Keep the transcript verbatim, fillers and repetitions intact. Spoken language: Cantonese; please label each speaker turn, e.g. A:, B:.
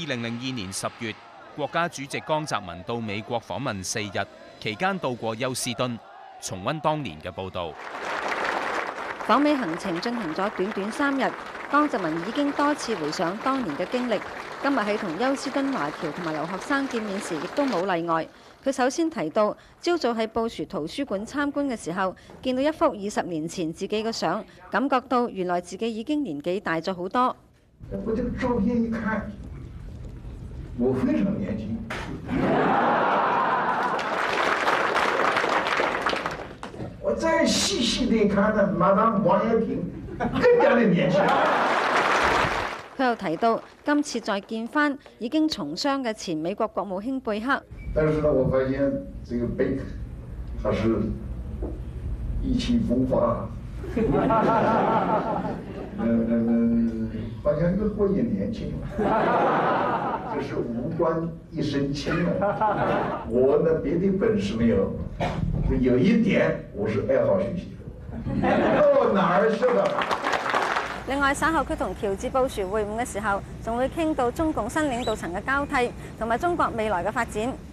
A: 二零零二年十月，國家主席江澤民到美國訪問四日，期間到過休斯敦，重溫當年嘅報導。
B: 訪美行程進行咗短短三日，江澤民已經多次回想當年嘅經歷。今日喺同休斯敦華僑同埋留學生見面時，亦都冇例外。佢首先提到，朝早喺布殊圖書館參觀嘅時候，見到一幅二十年前自己嘅相，感覺到原來自己已經年紀大咗好多。
C: 我這個照片一看，我非常年輕。我再細細地看呢，馬當王亞平更加的年輕。
B: 佢又提到，今次再見翻已經從商嘅前美國國務卿貝克。
C: 但是呢，我發現這個貝克，他是意氣風發，嗯嗯，好像越活越年輕，這是無官一身輕啊！我呢別的本事沒有，有一點我是愛好學習，到哪兒去了？
B: 另外，稍後佢同喬治布殊會晤嘅時候，仲會傾到中共新領導層嘅交替同埋中國未來嘅發展。